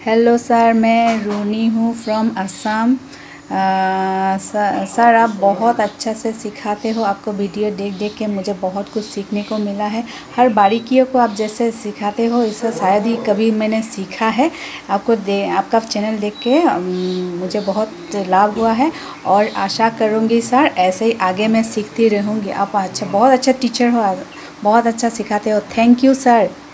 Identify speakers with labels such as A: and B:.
A: Hello sir, मैं रोनी हूँ from Assam. Sir आप बहुत अच्छा से सिखाते हो। आपको वीडियो देख देख के मुझे बहुत कुछ सीखने को मिला है। हर बारीकियों को आप जैसे सिखाते हो इससे शायद ही कभी मैंने सीखा है। आपका चैनल देख के मुझे बहुत लाभ हुआ है और आशा करूँगी सर ऐसे ही आगे मैं सीखती रहूँगी। आप बहुत अच्छा टीचर हो, बहुत अच्छा सिखाते हो। Thank you sir.